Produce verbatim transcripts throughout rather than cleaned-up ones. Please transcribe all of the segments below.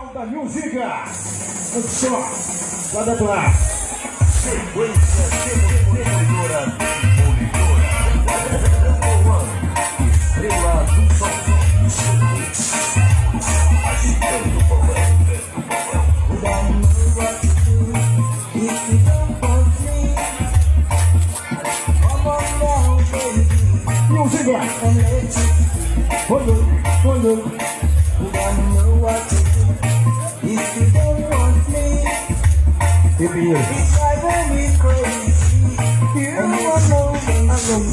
da música. Olha só, vai dar pra Sequência, Demolidora, Demolidora, Estrela do Sol, agitando o balão, o balão. Música! Olha, olha. You don't know what to do if you don't want me. It's driving me crazy. You alone, alone,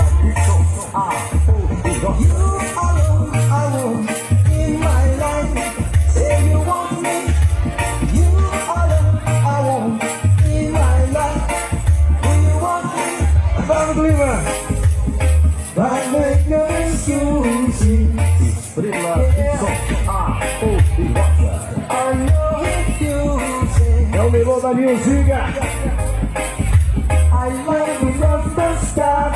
you alone, alone in my life. Say you want me. You alone, alone in my life. Do you want me? Vamos, Lima. Vai make no excuse. Estrela do Sol, a é o melhor da música. I love you from the start,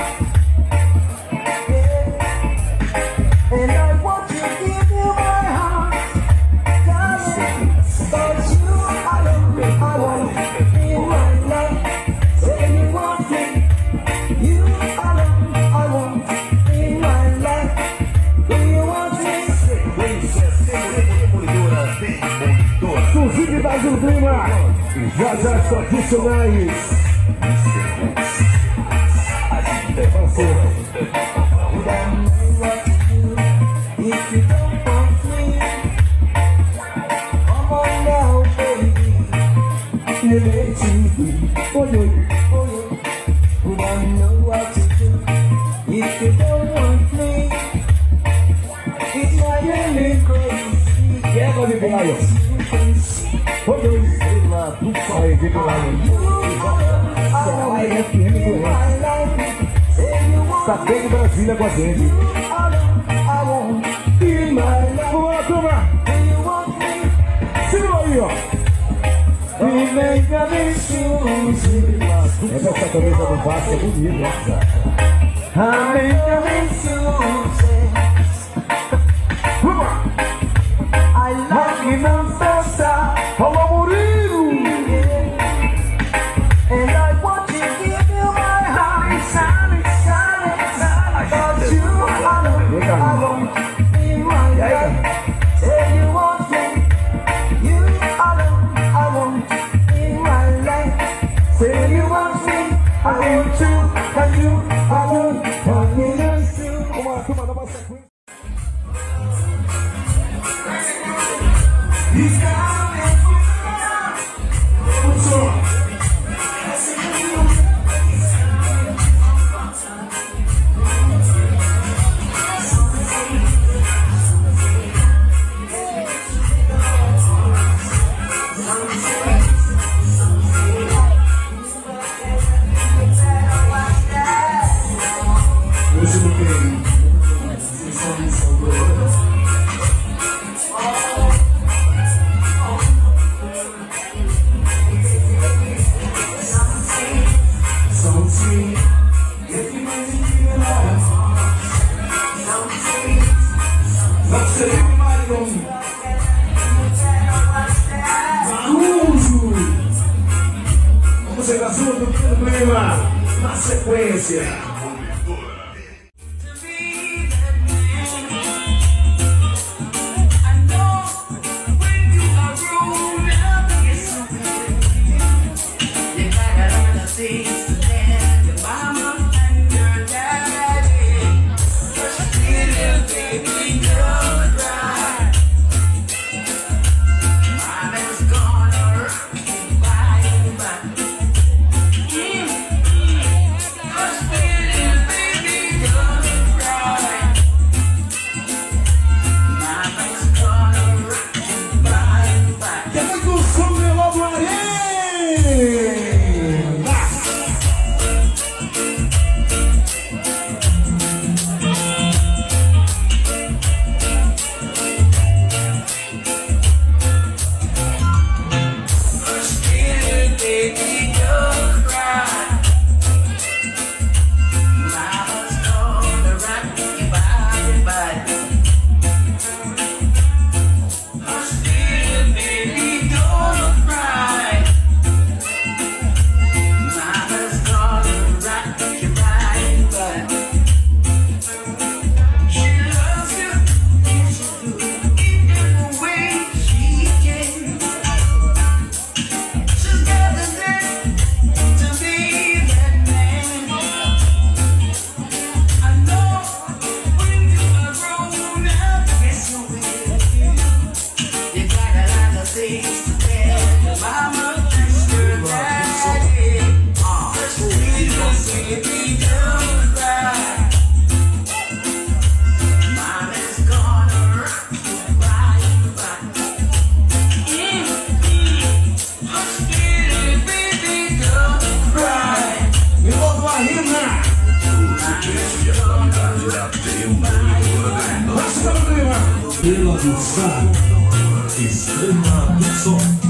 and I want to give you my heart, darling. But you alone, I want in my life. Say you want me, you alone, I want in my life. Do you want me? Sequência, Demolidora, Demolidora. Suzinho da Clima, já já tradicionais. Quebra de Maio. Foi o Estrela do Sol. Aí, de tá bem Brasília com a gente. Vamos lá, turma. Segura aí, ó. Essa camisa do Vasco é bonita, I love Paulo Murilo. And I want to give you my heart, solid, solid, solid. But you alone, I won't be my life. Say you want me, you alone, I won't be my life. Say you want me, I want you, and you, I won't, I need us too. Uma turma nova sequência. He's got it. What's up? Vamos chegar junto do clima na sequência. Let's do som, Estrela do som.